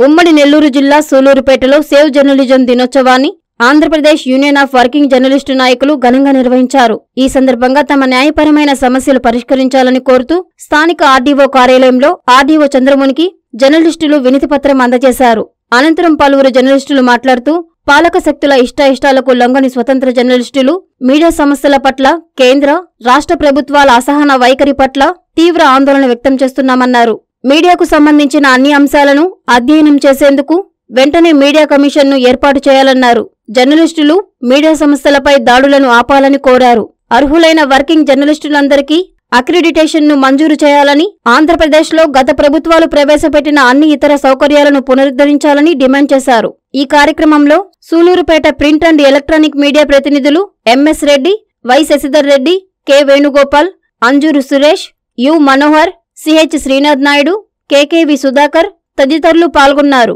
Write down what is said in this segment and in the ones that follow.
ఉమ్మడి నెల్లూరు జిల్లా సూలూరుపేటలో save journalism దినోత్సవాన్ని Andhra Pradesh union of working journalist నాయకులు ఘనంగా నిర్వహించారు. ఈ సందర్భంగా తమ న్యాయపరమైన సమస్యలు పరిష్కరించాలని కోరుతూ స్థానిక ఆర్డీఓ కార్యాలయంలో ఆర్డీఓ చంద్రమునికి జర్నలిస్టులు వినతిపత్రం అందజేశారు. అనంతరం పలువురు జర్నలిస్టులు మాట్లాడుతూ పాలక శక్తుల ఇష్టాయిష్టాలకు లొంగని స్వతంత్ర జర్నలిస్టులు మీడియా సమస్యల పట్ల కేంద్ర, రాష్ట్ర ప్రభుత్వాల అసహన వైఖరి పట్ల తీవ్ర ఆందోళన వ్యక్తం చేస్తున్నామన్నారు. మీడియాకు సంబంధించిన అన్ని అంశాలను అధ్యయనం చేసేందుకు వెంటనే మీడియా కమిషన్ను ఏర్పాటు చేయాలన్నారు. జర్నలిస్టులు మీడియా సంస్థలపై దాడులను ఆపాలని కోరారు. అర్హులైన వర్కింగ్ జర్నలిస్టులందరికీ అక్రిడిటేషన్ను మంజూరు చేయాలని, ఆంధ్రప్రదేశ్లో గత ప్రభుత్వాలు ప్రవేశపెట్టిన అన్ని ఇతర సౌకర్యాలను పునరుద్ధరించాలని డిమాండ్ చేశారు. ఈ కార్యక్రమంలో Sullurpeta print and electronic media ప్రతినిధులు MS Reddy, Y Sashidhar Reddy, K Venugopal, Anjuru Suresh, U Manohar, CH Srinath Naidu, KKV Sudhakar తదితరులు పాల్గొన్నారు.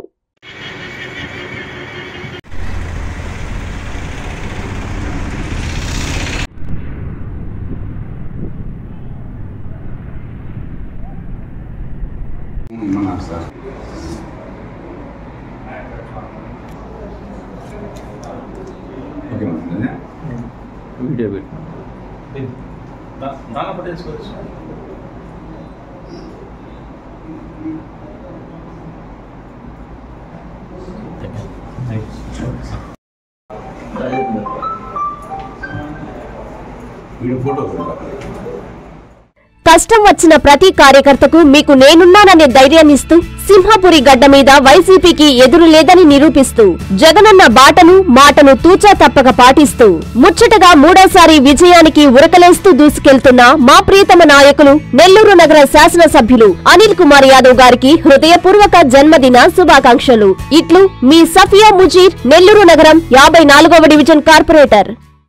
కష్టం వచ్చిన ప్రతి కార్యకర్తకు మీకు నేనున్నాననే ధైర్యాన్నిస్తూ సింహపురి గడ్డ మీద వైసీపీకి ఎదురు లేదని నిరూపిస్తూ జగనన్న బాటను మాటను తూచా తప్పక పాటిస్తూ ముచ్చటగా మూడోసారి విజయానికి ఉరకలేస్తూ దూసుకెళ్తున్న మా ప్రియతమ నాయకులు నెల్లూరు నగర శాసనసభ్యులు అనిల్ కుమార్ యాదవ్ గారికి హృదయపూర్వక జన్మదిన శుభాకాంక్షలు. ఇట్లు మీ సఫియా ముజీర్, నెల్లూరు నగరం 54వ డివిజన్ కార్పొరేటర్.